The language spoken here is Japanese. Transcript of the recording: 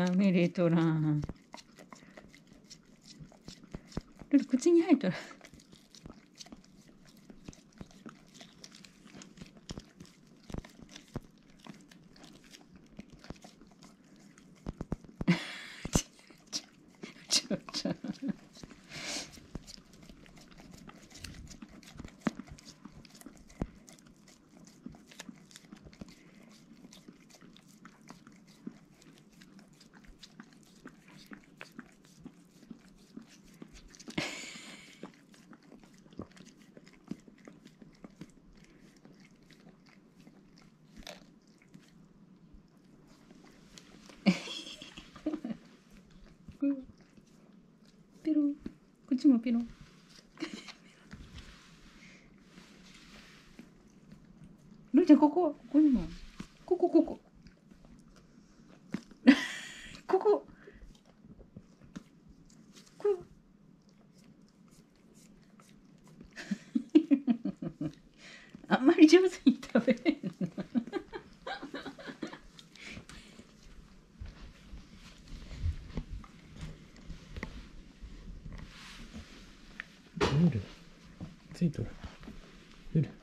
舐めれとらん。ルル口に入っとる。ちょ。ペロ。こっちもペロ。ルーちゃん、ここにも。ここ。ここ。あんまり上手に食べれんの。 ルールついとる。ルール